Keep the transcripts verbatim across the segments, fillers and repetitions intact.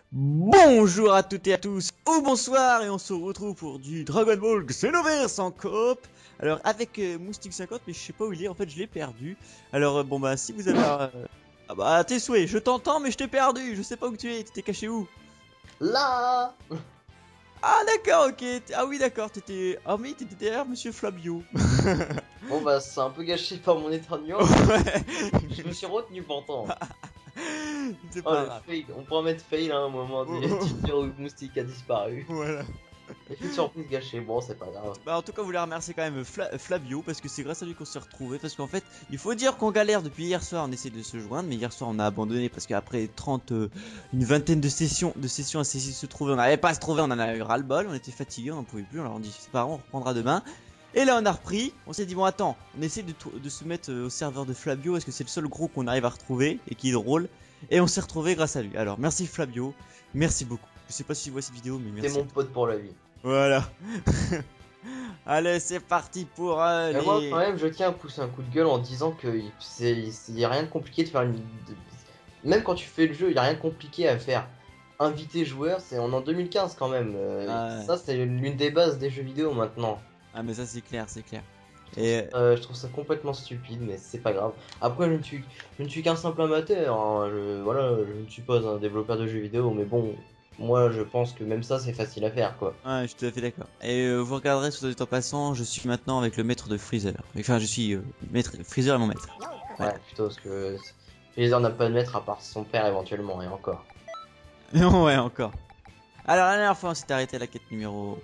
Bonjour à toutes et à tous, ou bonsoir, et on se retrouve pour du Dragon Ball Xenoverse en coop. Alors avec euh, Moustique cinquante, mais je sais pas où il est, en fait je l'ai perdu. Alors euh, bon bah si vous avez... euh, Ah bah tes souhaits, je t'entends mais je t'ai perdu, je sais pas où tu es, t'étais caché où? Là. Ah d'accord, ok, ah oui d'accord, t'étais... Ah oui, t'étais derrière Monsieur Flavio. Bon bah c'est un peu gâché par mon éternuement. Ouais. Je me suis retenu pourtant. C'est Oh pas le grave. fail, on pourra mettre fail à un moment Oh, du oh. tuteur où Moustique a disparu. Voilà. Effet de surprise gâché, bon c'est pas grave. Bah en tout cas, vous voulez remercier quand même Fla Flavio parce que c'est grâce à lui qu'on s'est retrouvé. Parce qu'en fait, il faut dire qu'on galère depuis hier soir. On essaie de se joindre, mais hier soir on a abandonné parce qu'après trente, euh, une vingtaine de sessions, de sessions à essayer de se trouver, on n'arrivait pas à se trouver. On en a eu ras le bol, on était fatigué, on n'en pouvait plus. On leur a dit c'est pas grave, on reprendra demain. Et là on a repris. On s'est dit bon attends, on essaie de, de se mettre au serveur de Flavio parce que c'est le seul gros qu'on arrive à retrouver et qui est drôle. Et on s'est retrouvé grâce à lui. Alors merci Flavio, merci beaucoup. Je sais pas si tu vois cette vidéo, mais merci. T'es mon pote pour la vie. Voilà. Allez, c'est parti pour euh, Mais moi les... quand même je tiens à pousser un coup de gueule en disant que c'est y a rien de compliqué de faire une... de- Même quand tu fais le jeu, il y a rien de compliqué à faire. Inviter joueurs, c'est on est en deux mille quinze quand même. Euh, Ah, ouais. Ça c'est l'une des bases des jeux vidéo maintenant. Ah, mais ça c'est clair, c'est clair. Et... Et Euh, je trouve ça complètement stupide, mais c'est pas grave. Après, je ne suis, je ne suis qu'un simple amateur. Hein. Je, voilà, je ne suis pas un développeur de jeux vidéo, mais bon, moi je pense que même ça c'est facile à faire quoi. ouais, je suis tout à fait d'accord. Et euh, vous regarderez sur le temps passant, je suis maintenant avec le maître de Freezer. Enfin, je suis euh, maître... Freezer est mon maître. Ouais, Ouais. plutôt parce que Freezer n'a pas de maître à part son père éventuellement, et encore. Non, ouais, encore. Alors, la dernière fois, on s'est arrêté à la quête numéro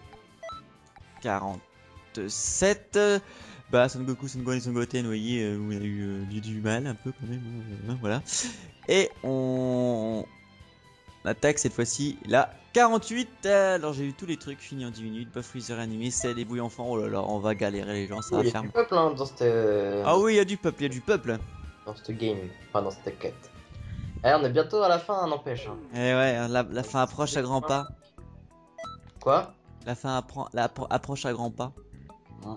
quarante-sept. Bah, Son Goku, Son Gohan et Son Goten, vous voyez, euh, où il a eu euh, du, du mal un peu quand même. Hein, voilà. Et on... on attaque cette fois-ci la quarante-huit. Alors j'ai eu tous les trucs finis en dix minutes. Buff Freezer animé, c'est les bouilles enfants. Oh là là, on va galérer les gens, ça Oh, va il y a faire. du peuple hein, dans cette, euh, Ah oui, il y a du peuple, il y a du peuple. dans cette game, enfin dans cette quête. Eh, on est bientôt à la fin, n'empêche. Hein. Et ouais, la, la fin approche à grands pas. Quoi? La fin appro la appro approche à grands pas. Hein.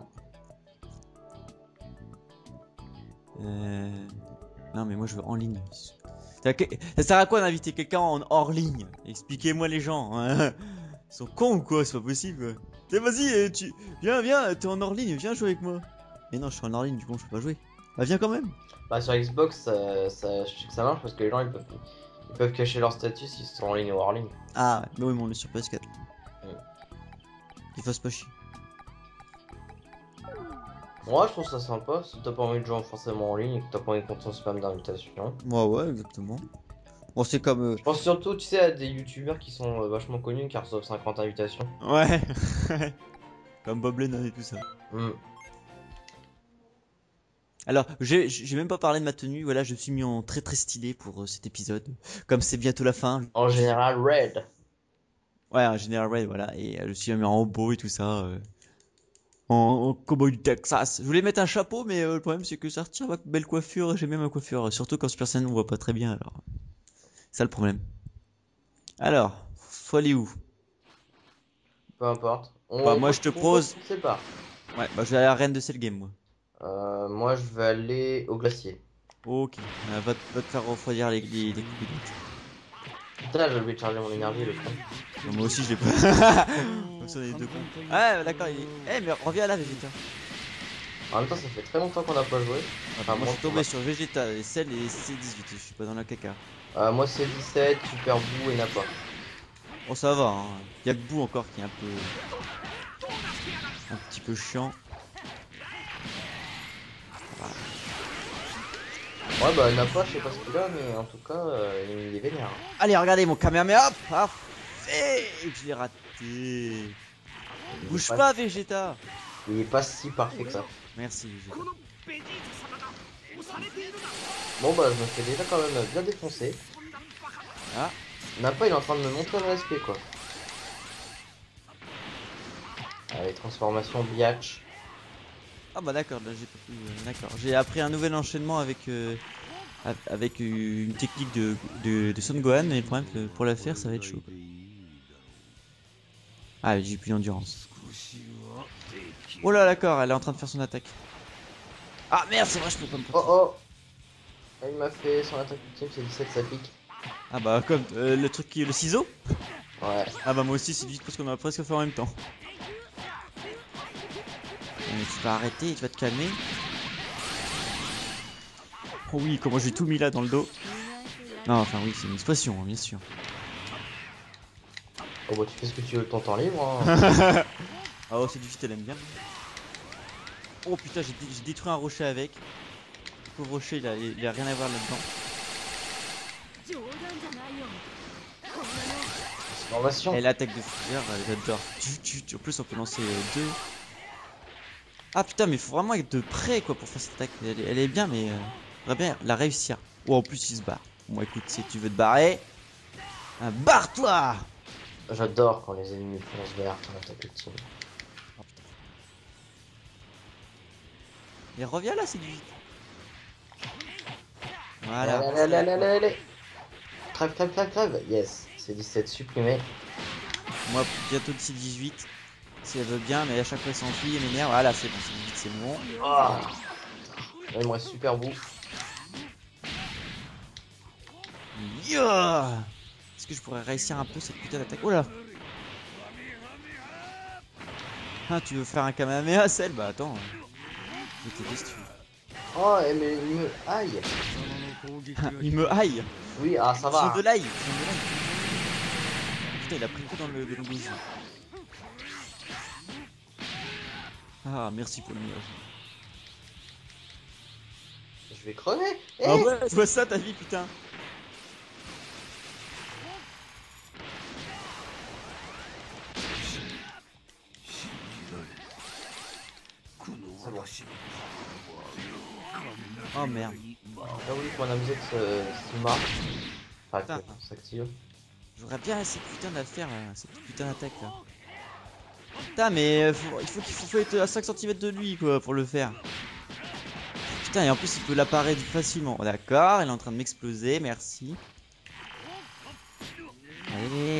Euh... Non mais moi je veux en ligne. Ça ça sert à quoi d'inviter quelqu'un en hors ligne? Expliquez-moi les gens. Hein. Ils sont cons ou quoi? C'est pas possible. T'es vas-y, euh, tu viens, viens, t'es en hors ligne, viens jouer avec moi. Mais non, je suis en hors ligne, du coup je peux pas jouer. Bah viens quand même. Bah sur Xbox, ça, ça, je sais que ça marche parce que les gens ils peuvent, ils peuvent cacher leur statut s'ils sont en ligne ou hors ligne. Ah ouais, mais oui, mais on est sur P S quatre. Mm. Qu'il fasse pas chier. Moi je trouve ça sympa si t'as pas envie de jouer forcément en ligne et que t'as pas envie de compter ton spam d'invitation. Ouais, ouais, exactement. Bon, c'est comme. Euh... Je pense surtout, tu sais, à des youtubeurs qui sont euh, vachement connus qui reçoivent cinquante invitations. Ouais. Comme Bob Lennon et tout ça. Mm. Alors, j'ai j'ai même pas parlé de ma tenue. Voilà, je me suis mis en très très stylé pour euh, cet épisode. Comme c'est bientôt la fin. En général, Red. Ouais, en général, ouais, voilà. Et euh, je me suis mis en beau et tout ça. Euh... En, en cowboy du Texas. Je voulais mettre un chapeau, mais euh, le problème c'est que ça retire ma belle coiffure. J'ai même ma coiffure. Surtout quand Super Saiyan on voit pas très bien. Alors, c'est ça le problème. Alors, faut aller où? Peu importe. On, Bah, moi je te on propose. se sépare. Ouais, bah je vais aller à la reine de Cell Game, moi. Euh, moi, je vais aller au glacier. Ok, euh, va, te- va te faire refroidir les, les, les coups Putain, j'ai oublié de charger mon énergie, le con. de moi aussi je l'ai pas. Comme ça on est deux cons. Ouais, d'accord, il est... Eh, mais reviens là, Vegeta. En même temps, ça fait très longtemps qu'on n'a pas joué. Enfin, moi je suis pour tombé sur Vegeta, et Cell et C dix-huit, je suis pas dans la caca. ma- Euh, moi, c'est dix-sept, Super Boo et Nappa. Bon, ça va, hein. Y'a que Boo encore qui est un peu. Un petit peu chiant. Ouais, bah, Nappa, je sais pas ce qu'il a, mais en tout cas, euh, il est vénère. Hein. Allez, regardez mon Kamehameha, parfait. Je l'ai raté. Bouge pas, Vegeta. Il est pas si parfait que ça. Merci, Vegeta. Bon, bah, je me fais déjà quand même bien défoncer. Ah. Nappa, il est en train de me montrer le respect, quoi. Allez, transformation Biatch. Ah bah d'accord, là j'ai pas pu, euh, d'accord. J'ai appris un nouvel enchaînement avec euh, a- avec euh, une technique de, de, de Son Gohan, mais le problème que pour la faire ça va être chaud. Quoi. Ah j'ai plus d'endurance. Oh là d'accord, elle est en train de faire son attaque. Ah merde c'est vrai je peux pas me Oh protéger. oh! Il m'a fait son attaque ultime, c'est dix-sept, ça pique. Ah bah comme euh, le truc qui est le ciseau. Ouais. Ah bah moi aussi c'est vite parce qu'on a presque fait en même temps. Mais tu vas arrêter et tu vas te calmer. Oh oui, comment j'ai tout mis là dans le dos. Non, enfin oui, c'est une expression, hein, bien sûr. Oh bah tu fais ce que tu veux de ton temps libre. Hein. Ah oh, c'est du vite, elle aime bien. Oh putain, j'ai dé détruit un rocher avec. Le pauvre rocher, il a, il a rien à voir là-dedans. Formation. Et l'attaque de foudre, j'adore. Tu, tu, tu, en plus, on peut lancer euh, deux. Ah putain, mais faut vraiment être de près quoi pour faire cette attaque. Elle, elle est bien, mais euh, on va bien la réussir. Oh, en plus, il se barre. Bon, écoute, si tu veux te barrer, hein, barre-toi! J'adore quand les ennemis foncent vert quand attaque le team. Et reviens là, c'est du vite. Allez, Voilà. allez, allez, allez, allez. Crève, crève, crève, crève. Yes, c'est dix-sept supprimé. Moi, bientôt de C dix-huit. Si elle veut bien, mais à chaque fois, elle s'enfuit, elle m'énerve. Voilà, c'est bon, C dix-huit, c'est bon. Oh. Là, il me reste super bout. Yeah. Est-ce que je pourrais réussir un peu cette putain d'attaque? Oh là! Ah, tu veux faire un Kamehameha, celle? Bah attends. Je vais t'aider si tu veux. Oh, mais il me aïe. Il me haï! Oui, ah, ça Ils sont va. de l'ail! Ils sont de l'ail. Putain, il a pris coup dans le dans le gosier. Ah, merci pour le message. Je vais crever. Eh Ah ouais, tu vois ça ta vie, putain! C'est bon. Oh merde. Ah oui, pour analyser ce marche. Enfin, Putain. que ça s'active. J'aurais bien essayé putain de la faire, là, cette putain d'attaque là. Putain, mais euh, faut- il faut qu'il faut, faut être à cinq centimètres de lui quoi pour le faire. Putain, et en plus il peut l'apparaître facilement. D'accord, il est en train de m'exploser, merci. Allez.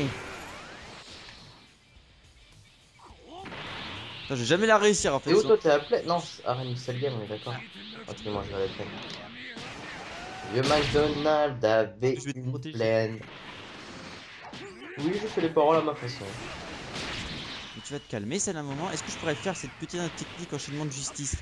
Putain, je vais jamais la réussir en fait. Et où sur- toi t'es appelé? Non, Arène Cell Game, on est d'accord. Ok, moi je vais la peine. Le McDonald's avait Je vais te une protéger. plaine. Oui, je fais les paroles à ma façon. Mais tu vas te calmer, c'est un moment. Est-ce que je pourrais faire cette petite technique enchaînement de justice là?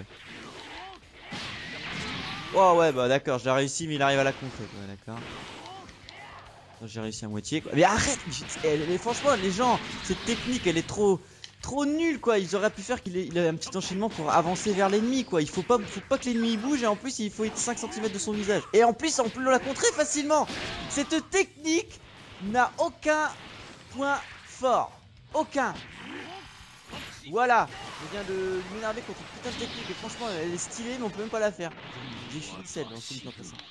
Oh ouais, bah d'accord, je l'ai réussi, mais il arrive à la contrer quoi, d'accord. J'ai réussi à moitié quoi. Mais arrête! Mais, elle- mais franchement, les gens, cette technique elle est trop. Trop nulle quoi, ils auraient pu faire qu'il ait, il ait un petit enchaînement pour avancer vers l'ennemi quoi. Il faut pas, faut pas que l'ennemi bouge et en plus il faut être cinq centimètres de son visage. Et en plus on peut la contrer facilement. Cette technique n'a aucun point fort. Aucun. Voilà, je viens de m'énerver contre une putain de technique et franchement elle est stylée mais on peut même pas la faire. J'ai fini celle dans celui de ça.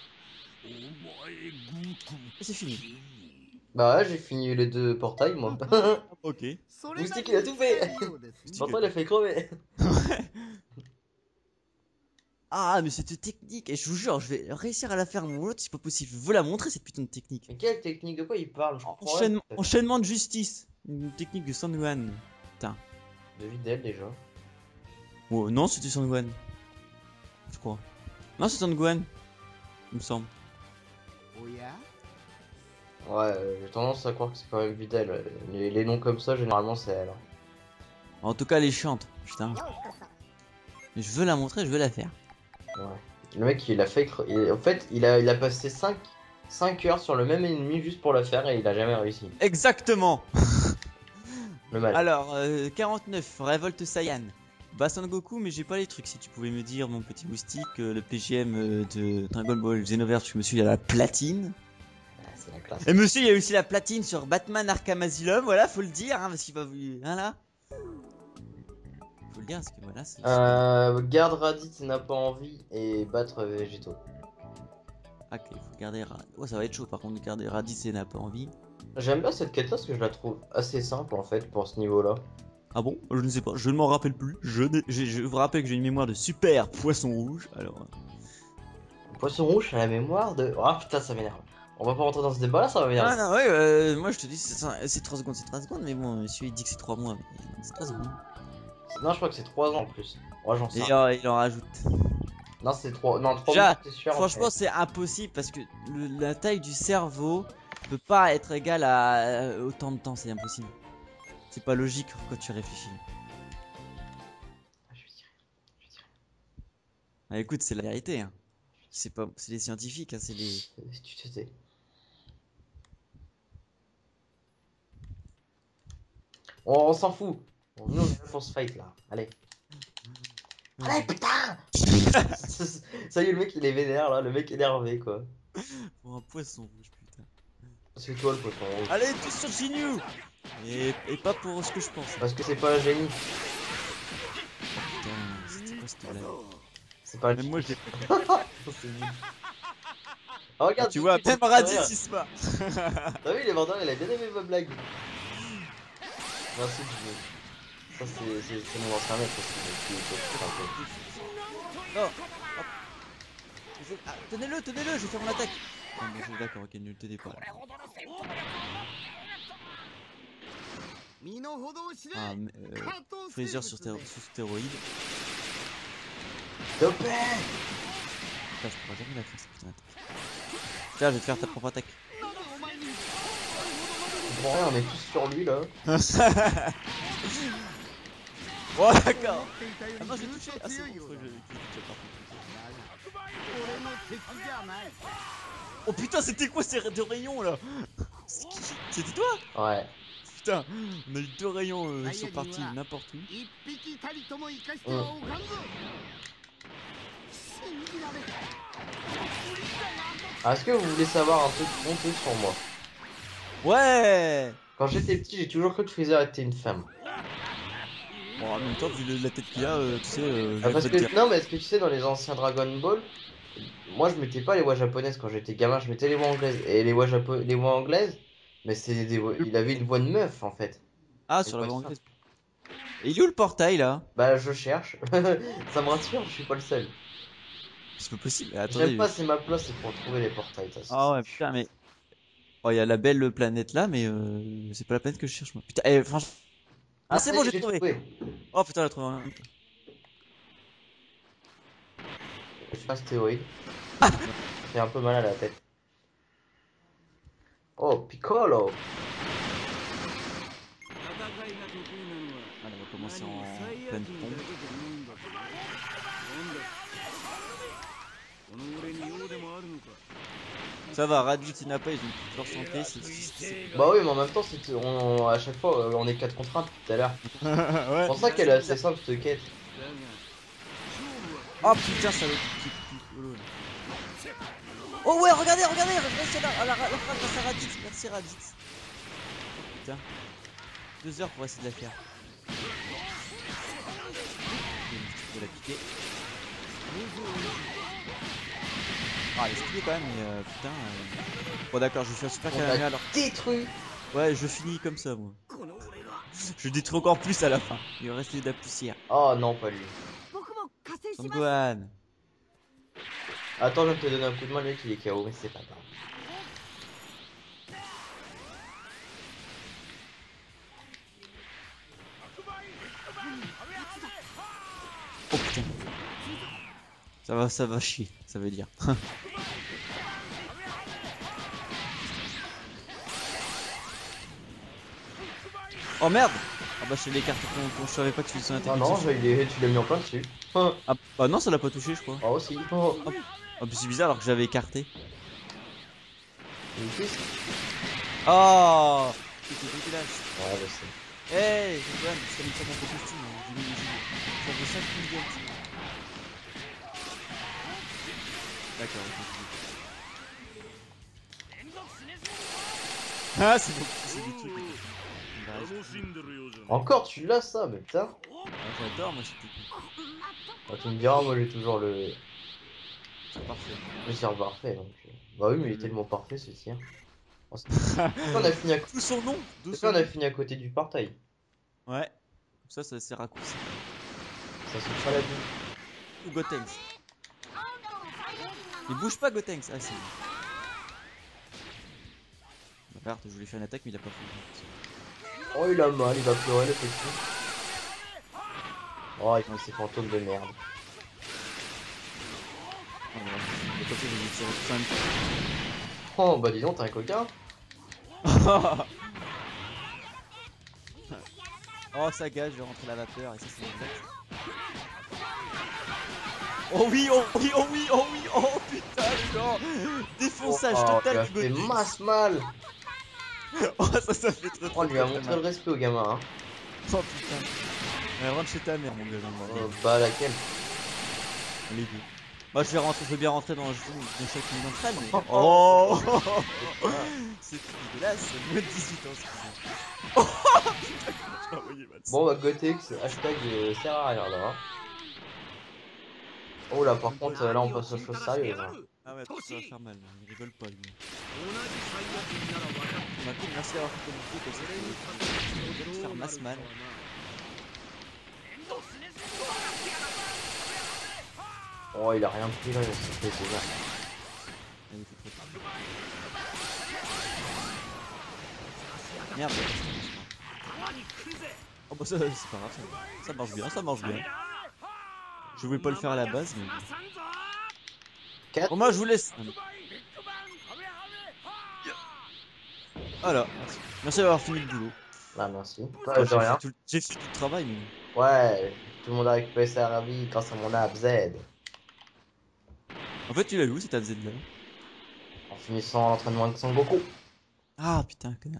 Et c'est fini. Bah ouais, j'ai fini les deux portails moi. Ok. Moustique il a tout fait. Maintenant il a fait crever. Ah mais cette technique, et je vous jure, je vais réussir à la faire mon autre, c'est pas possible, je veux la montrer cette putain de technique. Mais quelle technique? De quoi il parle? Je comprends Enchaînement, rien. enchaînement de justice, une technique de Sangwan. Putain. De Videl déjà. Oh non, c'était Sangwan. Je crois. Non, c'est Sangwan. Il me semble. Ouais, euh, j'ai tendance à croire que c'est quand même Videl. euh, Les, les noms comme ça, généralement c'est elle. hein. En tout cas, elle est chiante. Putain. Mais je veux la montrer, je veux la faire. Ouais. Le mec il a fait. cre- il- En fait, il a, il a passé cinq heures sur le même ennemi juste pour le faire et il a jamais réussi. Exactement. Le mal. Alors, euh, quarante-neuf, révolte Saiyan. Bah Son Goku, mais j'ai pas les trucs. Si tu pouvais me dire, mon petit moustique, euh, le P G M euh, de Dragon Ball Xenoverse, je me suis à la platine. Ah, c'est la classe. Et monsieur, il y a aussi la platine sur Batman Arkham Asylum, voilà, faut le dire, hein, parce qu'il va vous. Hein là. Faut le dire, parce que voilà, c'est. Euh, garde Raditz n'a pas envie et battre Végétaux. Ah, ok, faut garder. Ra- Oh, ça va être chaud par contre, de garder Raditz et n'a pas envie. J'aime bien cette quête là parce que je la trouve assez simple en fait pour ce niveau là. Ah bon? Je ne sais pas, je ne m'en rappelle plus. Je, n'ai- j'ai- je vous rappelle que j'ai une mémoire de super poisson rouge, alors. euh, Poisson rouge a la mémoire de. Ah putain, ça m'énerve. On va pas rentrer dans ce débat là, ça va m'énerver. Ah non, ouais, euh, moi je te dis, c'est c'est trois secondes, c'est trois secondes, mais bon, monsieur il dit que c'est trois mois, mais c'est trois secondes. Non, je crois que c'est trois ans en plus. Ouais, j'en sais. Et rien. euh, il en rajoute. Non, c'est trois. Non, trois Déjà, mois, c'est sûr. Franchement, mais- c'est impossible parce que le- la taille du cerveau peut pas être égal à euh, autant de temps, c'est impossible. C'est pas logique quand tu réfléchis. Ah, je vais tirer. Je vais tirer. Ah, écoute, c'est la vérité. Hein. C'est pas, c'est les scientifiques, hein, c'est les. Si tu te sais. On, on s'en fout. Bon, nous, on est là pour se fight là. Allez. Allez, putain. Ça y est, le mec, il est vénère là. Le mec énervé quoi. Pour un poisson rouge, putain. C'est toi le poisson rouge. Allez, tous sur Ginyu. Et, et pas pour ce que je pense. Parce que c'est pas un génie. Putain, c'était quoi cette blague? C'est pas un Même moi, je l'ai C'est nul. Oh, regarde, tu vois, même Raditz il se bat. T'as vu, les vendeurs, il a bien aimé ma blague. Merci, Jimmy. Ça, c'est c'est- c'est mon ancien maître aussi. donc il est un peu. Non. Hop. Je- ah, tenez-le, tenez-le, je vais faire mon attaque. Non, bon, je- d'accord, ok, ne le tenez pas. Ah, mais, euh, Freezer sur, stéro sous stéroïde. Topé. Putain, je pourrais jamais la faire cette putain d'attaque. Tiens, je vais te faire ta propre attaque. Bon, ouais, on est tous sur lui là. Oh, d'accord. Ah non, j'ai touché. Ah, c'est bon, je crois que je- je l'ai touché par contre. Oh putain, c'était quoi ces deux rayons là? C'était toi? Ouais. Putain, on a eu deux rayons euh, qui sont partis n'importe où. Mm. Ah, est-ce que vous voulez savoir un truc honteux sur moi? Ouais. Quand j'étais petit, j'ai toujours cru que Freezer était une femme. Bon, en même temps, vu le- la tête qu'il a, euh, tu sais. Euh, Ah, je parce vais pas te que, dire. non, mais est-ce que tu sais, dans les anciens Dragon Ball, moi je mettais pas les voix japonaises quand j'étais gamin, je mettais les voix anglaises. Et les voix, japo... les voix anglaises, mais c'est des voix... il avait une voix de meuf en fait. Ah, Une sur la voix de voie femme. anglaise. Et il est où le portail là? Bah, je cherche. Ça me rassure, je suis pas le seul. C'est pas possible. J'aime Attendez. pas ces maps-là, c'est pour trouver les portails. Ça, Ah ça- ouais, putain, mais. Oh, il y a la belle planète là, mais euh, c'est pas la planète que je cherche moi. Putain, eh, franchement. Ah, Ah, c'est ça bon, y est, j'ai j'ai trouvé. trouvé. Oh putain, j'ai trouvé un. Je fais un stéroïde. Ça fait un peu mal à la tête. Oh, Piccolo. Allez, on va commencer en pleine pompe. Ça va, Raditz et Nappa, ils ont toute leur santé. c'est- c'est- c'est- Bah oui, mais en même temps, c'est on, on- à chaque fois, euh, on est quatre contre un depuis tout à l'heure. Ouais. C'est pour ça qu'elle est assez simple cette quête. Oh putain, ça va être Oh ouais, regardez, regardez, restez là. Ah, la, la phrase grâce à Raditz. Merci Raditz. Putain. Deux heures pour essayer de la faire. Je vais la piquer. Ah, elle est stylée quand même, mais euh, putain. Euh... Bon, d'accord, je vais faire super On carré t'a alors. détruit. Ouais, je finis comme ça, moi. Je détruis encore plus à la fin. Il va rester de la poussière. Oh non, pas lui. Son Gohan. Attends, je vais te donner un coup de main, le mec il est K O, mais c'est pas grave. Oh putain. Ça va, ça va chier, ça veut dire. Oh merde. Ah bah je les cartes qu'on qu je savais pas que tu faisais un Ah attaque. non, il est- tu l'as mis en plein dessus. Ah Ah bah non, ça l'a pas touché, je crois. aussi. Oh. Ah bah c'est bizarre alors que j'avais écarté. Une cuisse. Oh, c'était dégueulasse. Ouais, je sais. Hey, Gohan, je t'ai mis ça dans ton costume. Hein. J'ai mis, j'ai mis cinq millions. D'accord, ok. Ah, c'est bon, c'est des trucs. Encore, tu l'as ça, mais putain. Ah, j'adore, moi, c'est tout. Bah, tu me diras, moi j'ai toujours le. C'est parfait. Le tir parfait donc. euh. Bah oui, mais il est tellement parfait ce tir. Oh, c'est- on a fini à Tout son nom. D'où C'est son ça, on a nom. fini à côté du portail. Ouais. Comme ça, ça c'est raccourci. Ça se fera la vie. Ou Gotenks. Il bouge pas Gotenks. Ah, c'est. Bah, merde, je voulais faire une attaque, mais il a pas fait. Oh, il a mal, il va pleurer le petit. Oh, il fait ses fantômes de merde. Oh, voilà. De côté, je vais tirer tout ça. Oh, bah dis donc, t'es un coquin. Oh ça gage, je vais rentrer la vapeur et ça c'est exact. Oh oui, oh oui, oh oui, oh oui, oh putain, genre défonçage Oh, total il a du fait bonus. masse mal. Oh ça, ça fait trop trop Oh, lui a très, très montré le mal. respect au gamin. Hein. Oh putain. Ouais, rentre chez ta mère mon gars. Euh, bah, laquelle? Les deux. Moi je vais rentrer, je veux bien rentrer dans le jeu de chaque minute d'entraîne, mais... Oh, Oh c'est dégueulasse, moins de dix-huit ans ce qu'ils ont. Oh putain, comment je l'ai envoyé mal. Bon, bah, Gotex, hashtag euh, sert à rien là. Hein. Oh là, par contre, euh, là on passe aux choses sérieuses. Hein. Ah ouais, ça va faire mal, il rigole pas lui. Ma coupe, merci d'avoir fait commenter parce que je vais te faire masse mal. Oh, il a rien pris là, c'est fait déjà. Ah, il fait trop tard. Merde. Oh bah ça c'est pas grave, ça, ça marche bien, ça marche bien. Je voulais pas le faire à la base mais... quatre. Bon moi je vous laisse. Voilà, merci. Merci d'avoir fini le boulot. Ah, merci. Enfin, Ouais, de j'ai rien. fait, tout... fait tout le travail mais... Ouais, tout le monde a récupéré sa ravie grâce à mon app Z. En fait tu l'as eu où cette A Z là? En finissant l'entraînement avec Son Goku. Ah putain, connard.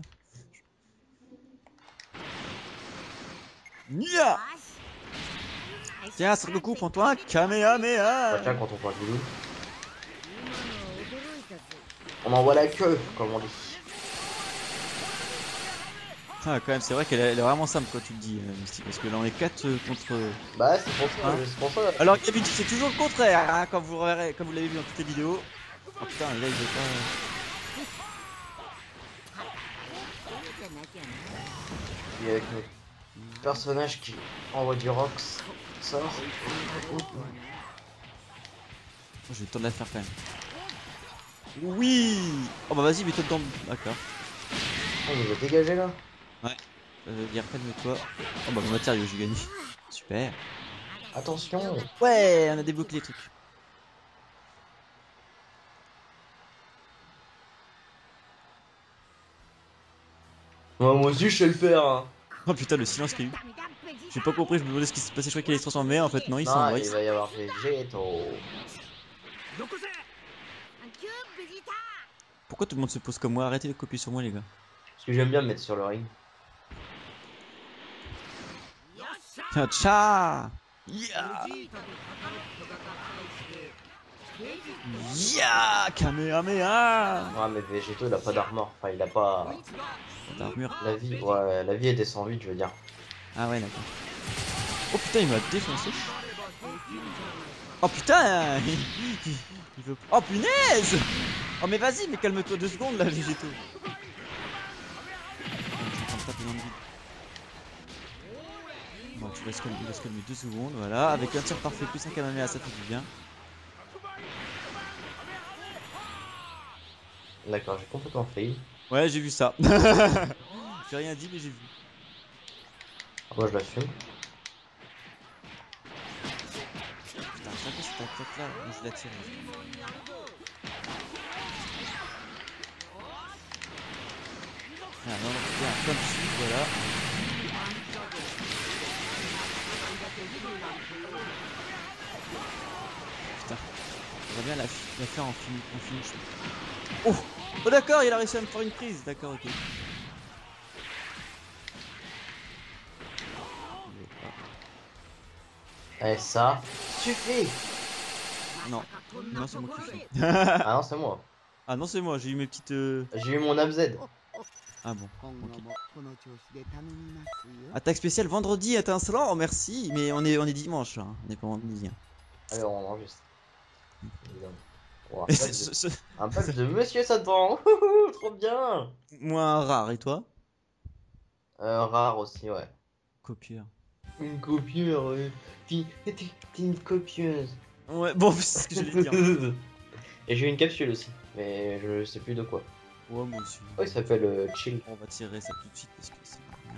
Nia. Tiens, sur le coup, prends-toi un Bah, Kamehameha. tiens, quand on parle de lui. On envoie la queue, comme on dit. Ah, quand même, c'est vrai qu'elle est, elle est vraiment simple quand tu le dis, euh, Misty, parce que là on est quatre euh, contre. Bah, c'est pour ça, Hein c'est pour ça. Alors d'habitude c'est toujours le contraire, hein, comme vous verrez, comme vous l'avez vu dans toutes les vidéos. Oh putain, là il veut Et avec notre personnage qui envoie du Rox, sort. pas. Oh, j'ai le temps de la faire quand même. Oui. Oh bah vas-y, mets-toi dedans. D'accord. Oh, il va dégager là. Euh, bien calme-toi. Oh bah matériau, j'ai gagné. Super. Attention. Ouais, on a débloqué les trucs. Ouais, moi aussi, je sais le faire. Hein. Oh putain, le silence qu'il y a eu. J'ai pas compris, je me demandais ce qui se passait, je croyais qu'il allait se transformer, en fait non, il Non, s'en va. il va y avoir des Vegeto. Pourquoi tout le monde se pose comme moi? Arrêtez de copier sur moi les gars. Parce que j'aime bien me mettre sur le ring. Tiens, tcha. Yeah. Yeah. Kamehameha. Ouais, mais Vegeto, il a pas d'armor. Enfin, il a pas. D'armure. La vie, ouais, la vie est descend vite, je veux dire. Ah ouais, d'accord. Oh putain, il m'a défoncé. Oh putain. Il veut... Oh punaise. Oh mais vas-y, mais calme-toi deux secondes là, Végéto. Bon, tu laisses calmer, laisse calmer deux secondes, voilà. Avec un tir parfait plus un Kamehameha, ça fait du bien. D'accord, j'ai complètement fail. Ouais, j'ai vu ça. J'ai rien dit, mais j'ai vu. Moi, je l'assume. Putain, chaque fois cette attaque là, je la tire. Ah non, non, bien, comme dessus, voilà. Putain, on va bien la, la faire en, fini, en finish. Oh, oh d'accord, il a réussi à me faire une prise. D'accord, ok. Eh, ça suffit. Non, non, c'est moi qui fais. Ah non, c'est moi. Ah non, c'est moi, j'ai eu mes petites. Euh... J'ai eu mon app Z. Ah bon, ok. Attaque spéciale vendredi étincelant, oh, merci, mais on est, on est dimanche, hein. On est pas vendredi. Hein. Allez, on enregistre. Oh, un, Et patch c'est- de... ce- ce- un patch de Monsieur Satan. Trop bien. Moins rare, et toi? Euh, rare aussi, ouais. Copieur. Une copieur, ouais. T'es t'es- t'es une copieuse. Ouais, bon, c'est ce que j'allais dire. Et j'ai eu une capsule aussi, mais je sais plus de quoi. Ouais, moi aussi. Oh, il s'appelle euh, Chill. On va tirer ça tout de suite parce que c'est rien.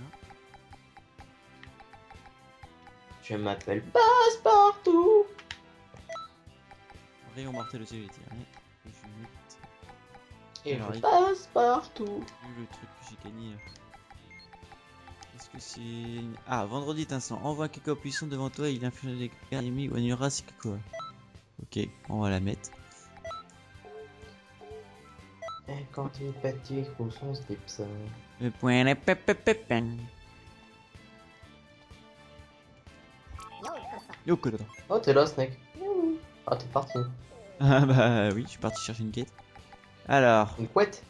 Je m'appelle Et Alors, je il- passe partout. Vu le truc que j'ai gagné. Est-ce que c'est. Ah, vendredi étincelant. Envoie un Keko puissant devant toi, il inflige les dégâts ennemis ou annulera ses Keko. Ok, on va la mettre. Et quand il fatigue, où sont ses pips? Le point est pépépépépin. Yo, Kododa. Oh, t'es là, Snake. Ah, t'es parti. Ah bah oui, je suis parti chercher une quête. Alors, Une couette?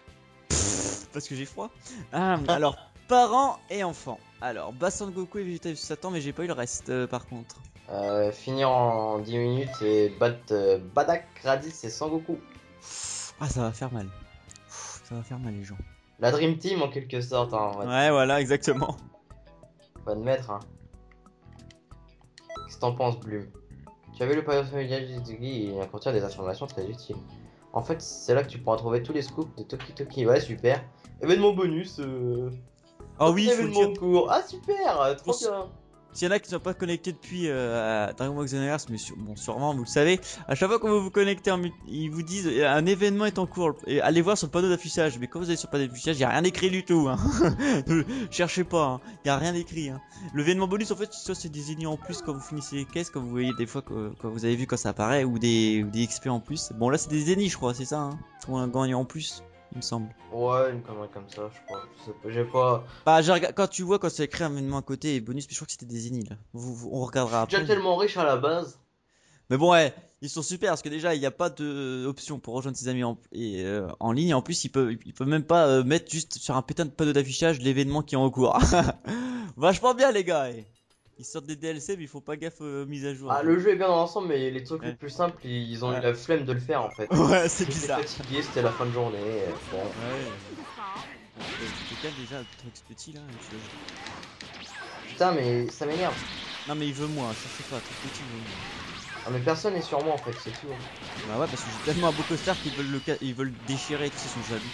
parce que j'ai froid. Ah, alors, parents et enfants. Alors, Bassan de Goku et Vegeta Satan, mais j'ai pas eu le reste euh, par contre. Euh, finir en dix minutes et battre euh, Badak, Raditz et Sangoku. Ah, ça va faire mal. Ça va faire mal les gens. La Dream Team en quelque sorte, hein, on va, Ouais, voilà, exactement. faut admettre. Hein. Qu'est-ce que t'en penses, Bloom? Tu as vu le période familial d'Izugi et il contient des informations très utiles. En fait, c'est là que tu pourras trouver tous les scoops de Toki Toki. Ouais, super. Événement bonus. Euh... Ah oui, il faut le événement dire. court. Ah, super, euh, trop Pour- bien. S'il y en a qui ne sont pas connectés depuis euh, à Dragon Ball Xenoverse, mais sur- bon, sûrement, vous le savez, à chaque fois que vous vous connectez, en mut- ils vous disent euh, un événement est en cours. Et allez voir sur le panneau d'affichage. Mais quand vous allez sur le panneau d'affichage, il n'y a rien écrit du tout. Hein. Ne cherchez pas, il n'y a rien écrit. Hein. L'événement bonus, en fait, soit c'est des ennemis en plus quand vous finissez les caisses, quand vous voyez des fois, que, quand vous avez vu quand ça apparaît, ou des, ou des X P en plus. Bon, là, c'est des ennemis, je crois, c'est ça. Hein. Ou un gagnant en plus, il me semble. Ouais, une connerie comme ça, je crois. Je sais pas, j'ai pas. Bah, j'ai rega- quand tu vois, quand c'est écrit un événement à côté et bonus, mais je crois que c'était des ennemis là. Vous- vous- on regardera Je suis après. déjà tellement riche à la base. Mais bon, ouais, ils sont super parce que déjà, il n'y a pas d'option pour rejoindre ses amis en, et, euh, en ligne. En plus, ils peuvent, ils peuvent même pas euh, mettre juste sur un putain de panneau d'affichage l'événement qui est en cours. Vachement bien, les gars. eh. Ils sortent des D L C, mais il faut pas gaffe aux mises à jour. Ah, le jeu est bien dans l'ensemble, mais les trucs Ouais. les plus simples, ils ont Ouais. eu la flemme de le faire en fait. Ouais, c'est J'étais bizarre. fatigué, c'était la fin de journée. euh, Bon. Ouais. Tu te calmes déjà, le truc petit là. tu vois. Putain, mais ça m'énerve. Non, mais il veut moi, cherchez pas, truc petit, il veut moi. Ah, mais personne n'est sur moi en fait, c'est tout. Bah ouais, parce que j'ai tellement un beau costard qu'ils veulent le, ca- ils veulent le déchirer, tu sais, ils sont jaloux.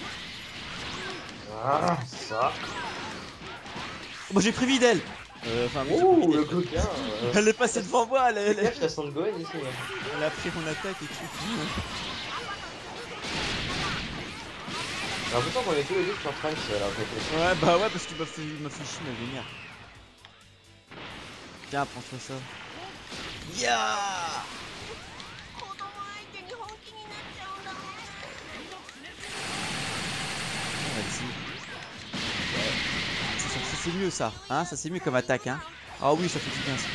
Ah, ça. Oh, bah j'ai pris Videl. Euh, enfin, j'ai pris Ouh, Videl. le coquin. euh, Elle est passée devant moi, elle, elle, Fais gaffe, il y a Sandgohan ici. hein. elle a pris mon attaque et tout. J'ai l'impression qu'on est tous les deux sur Trunks là, en fait. Ouais, bah ouais, parce qu'il m'a fait, il m'a fait chier, ma vénère. Tiens, prends-toi ça. Ya Vas-y. Ouais. Ça, ça, c'est mieux ça, hein, ça c'est mieux comme attaque, hein. Ah oui, ça fait du bien ça.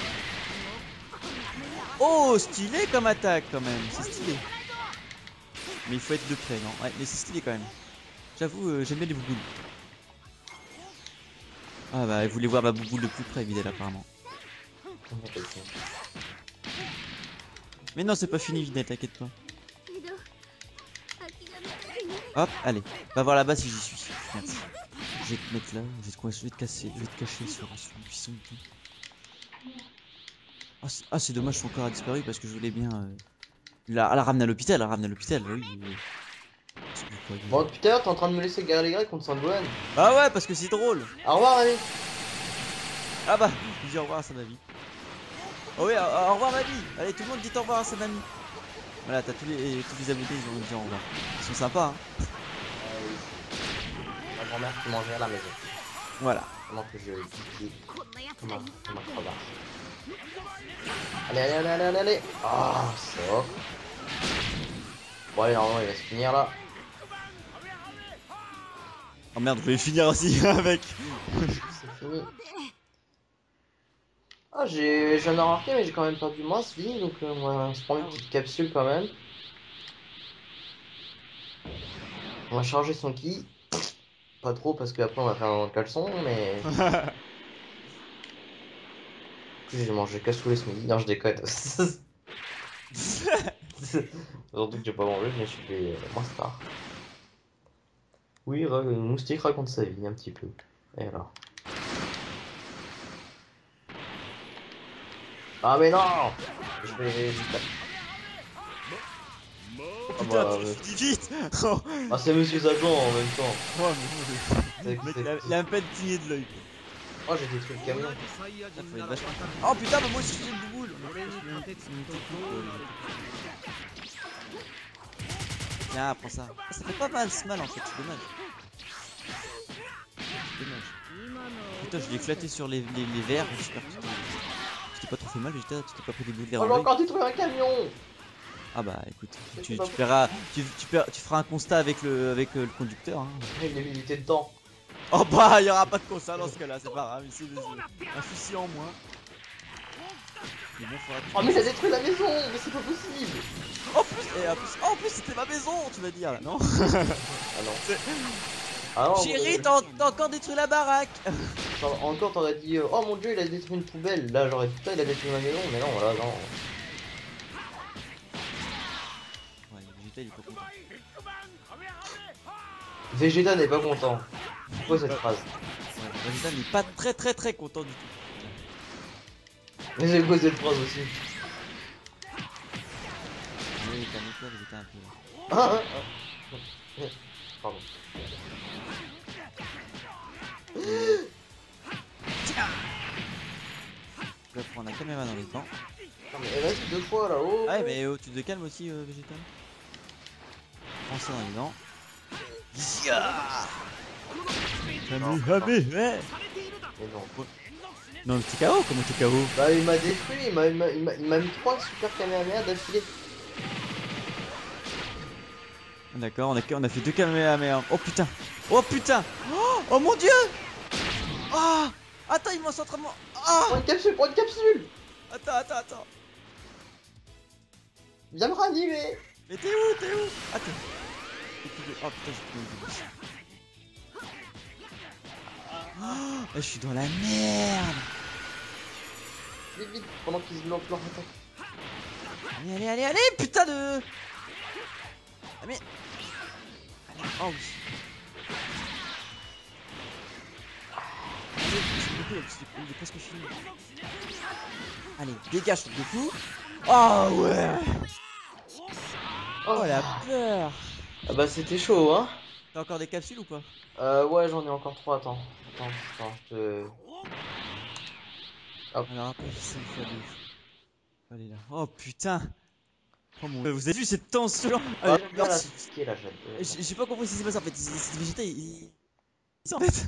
Oh, stylé comme attaque quand même, c'est stylé. Mais il faut être de près, non? Ouais, mais c'est stylé quand même. J'avoue, euh, j'aime bien les bouboules. Ah bah, vous voulez voir ma bouboule de plus près, Videl, apparemment. Mais non, c'est pas fini, Videl, t'inquiète pas. Hop, allez, va voir là-bas si j'y suis. Merci. Je vais te mettre là, je vais te, quoi, je vais te casser, je vais te cacher sur un sur une buisson et tout. Ah, c'est ah, c'est dommage, son corps a disparu parce que je voulais bien euh, la, la ramener à l'hôpital, la ramener à l'hôpital, oui. oui. C'est plus quoi, Bon, putain, t'es en train de me laisser garer les Grecs contre Sandgohan. Ah ouais, parce que c'est drôle. Au revoir, allez. Ah bah, il dit au revoir à sa mamie. Oh oui, au, au revoir mamie. Allez, tout le monde dit au revoir à sa mamie. Voilà, t'as tous les, tous les abonnés, ils vont dire au revoir. Ils sont sympas, hein. Ma grand-mère qui mangeait à la maison. Voilà. Comment que je dis Comment Comment crevasse. Allez, allez, allez, allez, allez, allez. Ah, ça. Bon, allez, normalement, il va se finir là. Oh merde, je vais finir aussi avec. C'est fini. Ah, j'ai, je viens de remarquer, mais j'ai quand même perdu moins de vie, donc euh, on va se prendre une petite capsule quand même. On va charger son ki. Pas trop parce qu'après on va faire un caleçon, mais. J'ai mangé cassoulet ce midi. Non, je déconne. Surtout que j'ai pas mangé, je me suis fait euh, moins star. Oui, ra- Moustique raconte sa vie un petit peu. Et alors. Ah, mais non! Je vais. Oh Ah putain, bah, tu ouais. dis vite. Oh, Ah, c'est Monsieur Sagan en même temps. oh, mais non, C'est- le mec, il a, c'est- il a un peu cligné de l'œil. Oh, j'ai détruit le camion. Ça faut être vachement- Oh putain, mais moi aussi j'ai une bouboule. Tiens, prends ça. Ah, ça fait pas mal, c'est mal en fait, c'est dommage. C'est dommage. Putain, je l'ai éclaté sur les, les, les verres, j'espère que tu t'es pas trop fait mal, Vegeta, tu t'es pas pris des bouts de verre Oh, en j'ai l'œil. encore détruit un camion. Ah bah écoute, Mais tu, c'est pas tu verras, tu, tu, per- tu feras un constat avec le, avec euh, le conducteur. Hein. Il il était dedans. Oh bah, il y aura pas de constat dans ce cas-là, c'est pas grave, c'est un souci en moins. Mais bon, faudra que tu Oh, mais fasses- ça détruit la maison. Mais c'est pas possible. En plus, et en plus, oh, en plus c'était ma maison, tu vas dire, non? Ah non. C'est- Ah non, Chérie, euh, t'as t'as encore détruit la baraque. genre, encore t'aurais dit euh, oh mon dieu, il a détruit une poubelle. Là, j'aurais dit putain, il a détruit ma maison. Mais non, là, non. Ouais, Vegeta il est pas content. Vegeta n'est pas content. C'est quoi cette phrase? Ouais, Vegeta n'est pas très très très content du tout. Mais c'est quoi cette phrase aussi? Oui, calme-toi, Vegeta un peu. Ah, ah, ah. Pardon. Tu vas prendre la caméra dans les dents. Non mais vas-y deux fois là, oh. Ah ouais, mais oh, tu te calmes aussi, euh, Vegeta. Prends ça dans les dents. Yeah. Jamais, jamais, ouais. Mais non. Non, mais t'es K O, comment t'es K O? Bah il m'a détruit, il m'a il m'a- il m'a- il m'a mis trois super Kamehameha d'affilée. D'accord, on a, on a fait deux Kamehameha. Oh putain! Oh putain! Oh, oh mon dieu! Ah! Attends, il m'en sont en train de m'en- Ah! Prends une capsule, prends une capsule. Attends, attends, attends! Viens me ranimer. Mais t'es où? T'es où? Attends! Oh putain, j'ai plus de vie. Oh, je suis dans la merde! Vite vite, pendant qu'ils se bloquent leur attaque. Allez, allez, allez, allez! Putain de... Ah mais... Allez, oh oui! Allez, c'est beaucoup, là, c'est- il est presque fini. Allez, dégage, truc de fou! Oh ouais! Oh la peur! Ah bah c'était chaud hein. T'as encore des capsules ou pas? Euh ouais j'en ai encore trois, attends. Attends, attends, je te... Alors après, je sais une fois deux. Allez là. Oh putain! Oh mon... Vous avez vu cette tension? Ah, Allez, j'aime bien la merci. piquer là, j'aime. euh, J'ai j'ai pas compris ce qui s'est passé en fait. C'est Vegeta, il... il- il- en fait.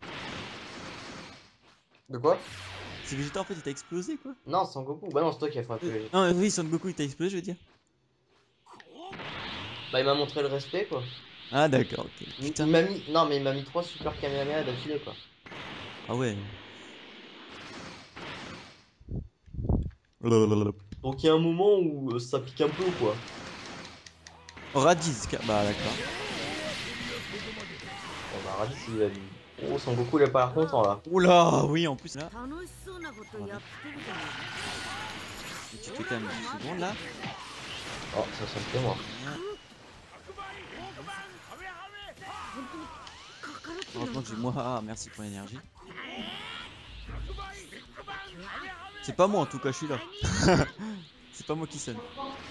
De quoi? C'est Vegeta en fait, il t'a explosé quoi. Non, Son Goku. Bah non, c'est toi qui as frappé Euh, Vegeta. non, oui, Son Goku il t'a explosé, je veux dire. Bah il m'a montré le respect quoi. Ah d'accord, ok. Il Putain. il m'a mis... Non mais il m'a mis trois super Kamehameha d'affilée quoi. Ah ouais. Donc il y a un moment où euh, ça pique un peu quoi. Raditz, bah d'accord. Bon bah Raditz il a dit. Oh Son Goku il a pas l'air content là. Oula, oui, en plus là. 楽しそうなことやってるじゃない Et tu te calmes une seconde là. Oh ça ça me fait moi. Heureusement que j'ai moi. Ah, merci pour l'énergie. C'est pas moi en tout cas, je suis là. C'est pas moi qui sonne.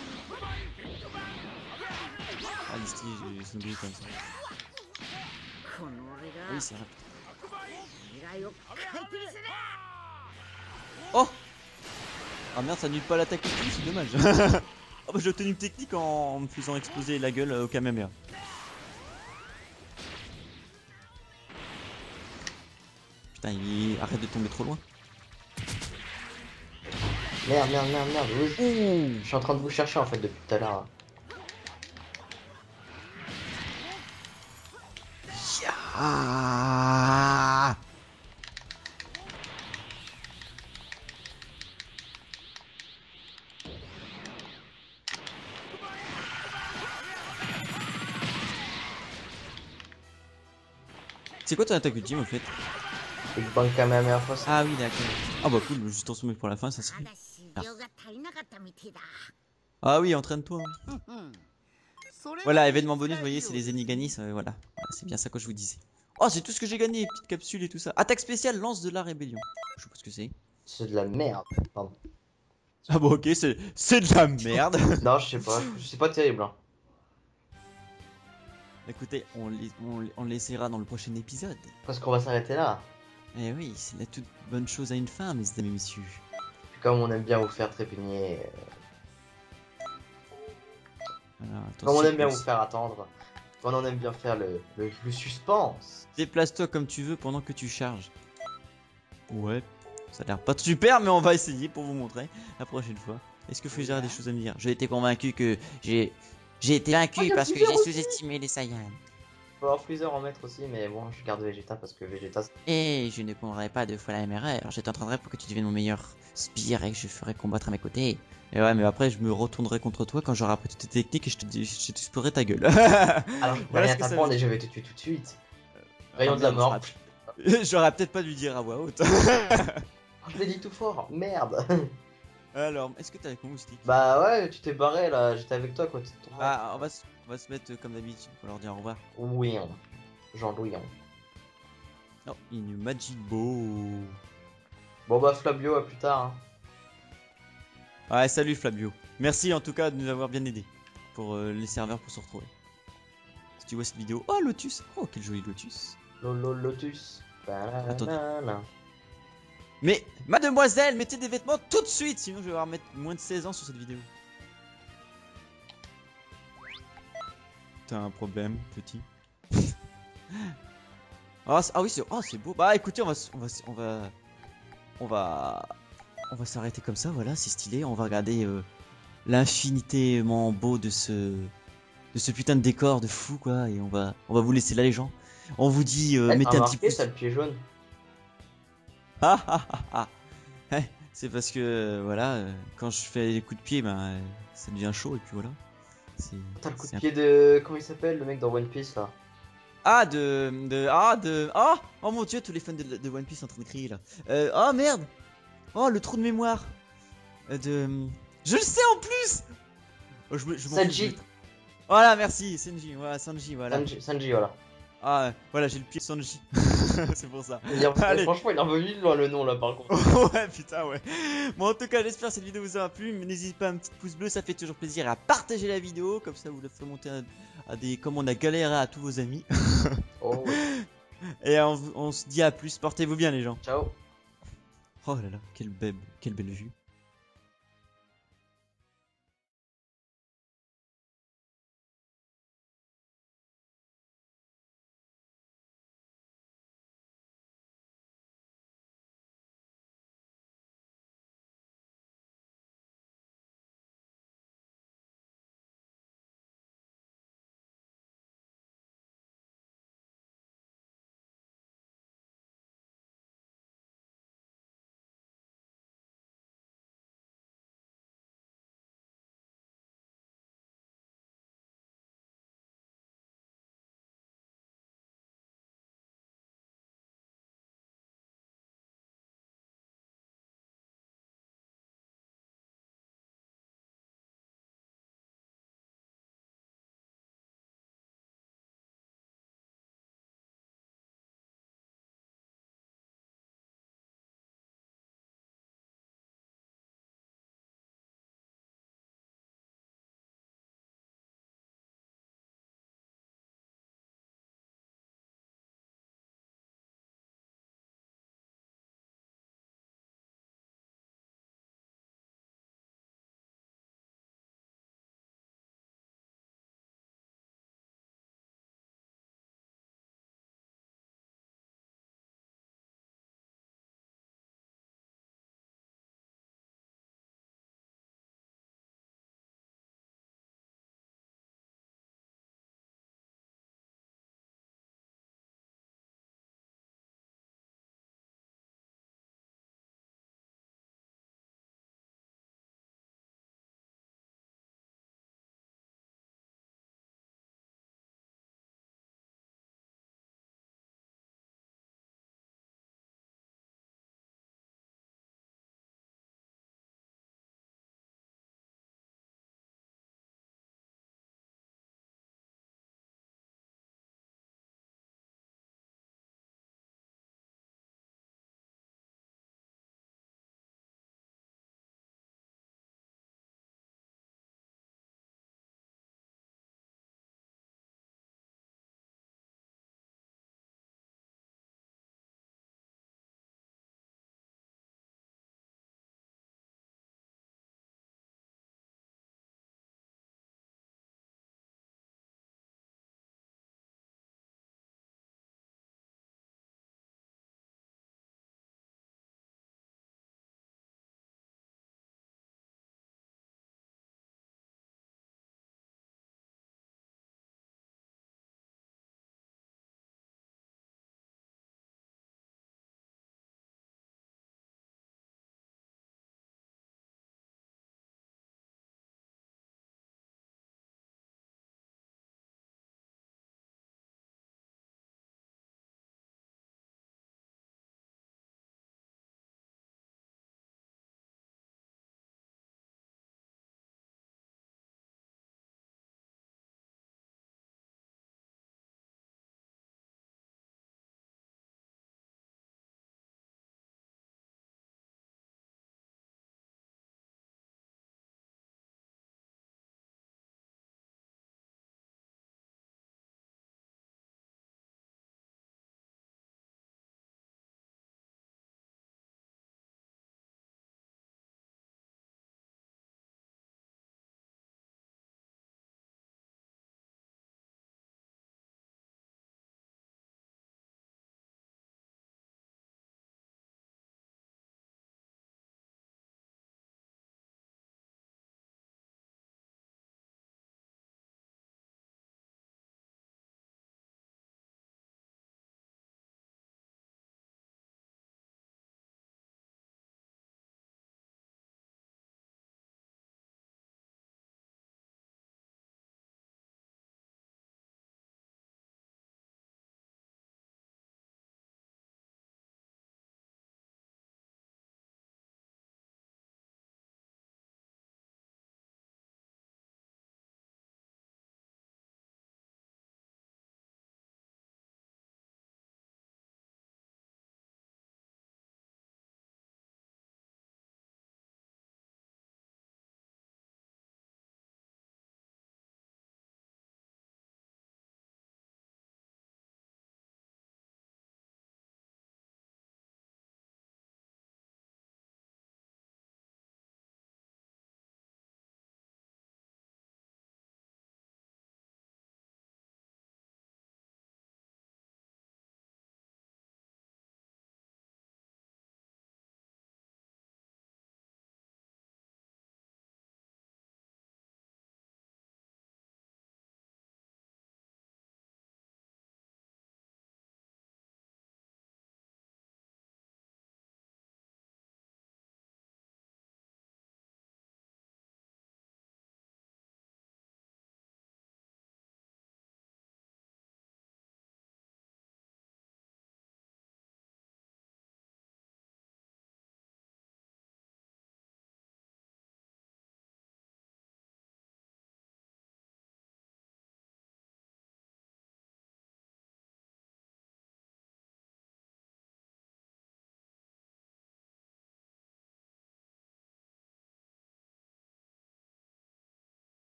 Ah, les styles, j'ai son bruit comme ça. この俺が Oui, c'est vrai. 未来を変えてみせる Oh! Ah merde, ça annule pas l'attaque et tout, c'est dommage. Oh bah j'ai obtenu une technique en... en me faisant exploser la gueule au Kamehameha. Putain, il arrête de tomber trop loin. Merde merde merde merde. Oui. Ouh. Je suis en train de vous chercher en fait depuis tout à l'heure. Ah. C'est quoi ton attaque ultime au fait? Big Bang Kamehameha Force. Ah oui d'accord. Ah bah cool, juste en sommet pour la fin, ça serait... まだ修行が足りなかったみてえだ Ah oui, entraîne-toi. Hein. それが Voilà, événement bonus, vous voyez, c'est les Zeniganis, euh, voilà. Voilà, c'est bien ça que je vous disais. Oh, c'est tout ce que j'ai gagné, petites capsules et tout ça. Attaque spéciale, lance de la rébellion. Je sais pas ce que c'est. C'est de la merde. Pardon. Ah bon, ok, c'est c'est de la merde. Non, je sais pas. C'est pas terrible. Hein. Écoutez, on, les- on, on l'essaiera dans le prochain épisode. Parce qu'on va s'arrêter là. Eh oui, c'est la toute bonne chose à une fin, mes amis messieurs. Puis comme on aime bien vous faire trépigner. euh, Voilà, Comme on aime bien vous attention. faire attendre. Comme on aime bien faire le, le, le suspense. Déplace-toi comme tu veux pendant que tu charges. Ouais, ça a l'air pas super, mais on va essayer pour vous montrer la prochaine fois. Est-ce que Freezer a des choses à me dire? J'ai été convaincu que j'ai j'ai été Oh, vaincu y a parce que Freezer j'ai aussi. sous-estimé les Saiyans. Faut avoir Freezer en maître aussi, mais bon, je garde Vegeta parce que Vegeta. c'est- Et je ne commettrai pas deux fois la même erreur. Je t'entraînerai pour que tu deviennes mon meilleur sbire et que je ferai combattre à mes côtés. Et ouais, mais après, je me retournerai contre toi quand j'aurai appris toutes tes techniques et je te dis, je t'explorerai ta gueule. Alors, je peux Voilà rien ce que ça t'apprendre veut et je vais te tuer tout de suite. Ah, Rayon de la merde, mort. j'aurais- J'aurais peut-être pas dû dire à voix haute. Oh, je l'ai dit tout fort, merde. Alors, est-ce que t'es avec mon moustique? Bah ouais, tu t'es barré là, j'étais avec toi quoi. t'es tombé. Ah, on va, se- on va se mettre comme d'habitude pour leur dire au revoir. Oui, hein. Jean-Louis. hein. Oh, une Magic Ball. Bon bah Flavio, à plus tard. hein. Ouais, salut Flavio. Merci en tout cas de nous avoir bien aidés pour euh, les serveurs pour se retrouver. Si tu vois cette vidéo, oh Lotus, oh quel joli Lotus. Lolo Lotus. Attendez. Banana. Mais mademoiselle, mettez des vêtements tout de suite, sinon je vais avoir mettre moins de seize ans sur cette vidéo. T'as un problème, petit. Ah, ah oui, c'est oh, c'est beau. Bah écoutez, on va s- on va s- on va on va on va s'arrêter comme ça, voilà, c'est stylé. On va regarder euh, l'infinitément beau de ce de ce putain de décor de fou quoi, et on va on va vous laisser là les gens. On vous dit euh, Eh, mettez t'as un petit remarqué, pouce. t'as le pied jaune. Ah ah ah ah. Ouais, c'est parce que euh, voilà, euh, quand je fais des coups de pied, ben euh, ça devient chaud et puis voilà. C'est T'as le coup c'est de un- pied de. Comment il s'appelle le mec dans One Piece là? Ah de de ah de ah oh mon dieu, tous les fans de, de One Piece sont en train de crier là. Euh, oh merde. Oh le trou de mémoire. Euh, de je le sais en plus. Oh, je me je m'en fous, je Sanji. vais- Voilà, merci Sanji. Voilà, Sanji, voilà. Sanji, Sanji, voilà. Ah voilà, j'ai le pied de Sanji. C'est pour ça. Il est- Allez. Franchement, il est revenu loin le nom là par contre. Ouais putain ouais. Bon en tout cas j'espère que cette vidéo vous aura plu. Mais n'hésitez pas à un petit pouce bleu, ça fait toujours plaisir. Et à partager la vidéo, comme ça vous le ferez monter à, à des... Comme on a galéré à tous vos amis. Oh ouais. Et on, on se dit à plus, portez-vous bien les gens. Ciao. Oh là là, quelle belle, quelle belle vue.